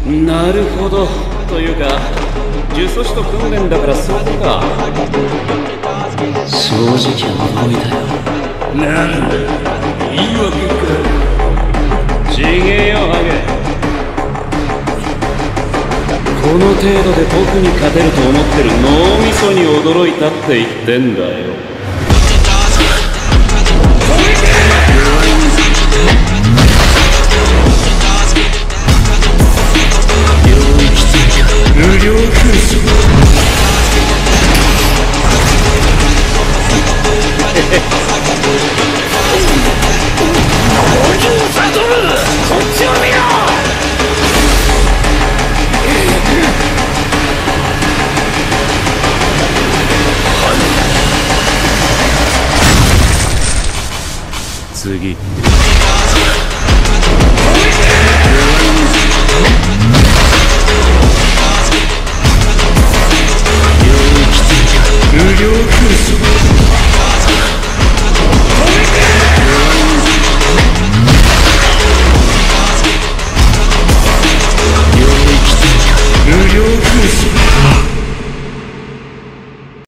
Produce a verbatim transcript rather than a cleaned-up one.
なるほど。というか呪詛師と訓練だからそういうことか。 正直驚いたよ。 なんだ言い訳か。 ちげえよハゲ。この程度で僕に勝てると思ってる脳みそに驚いたって言ってんだよ。 無料空想次。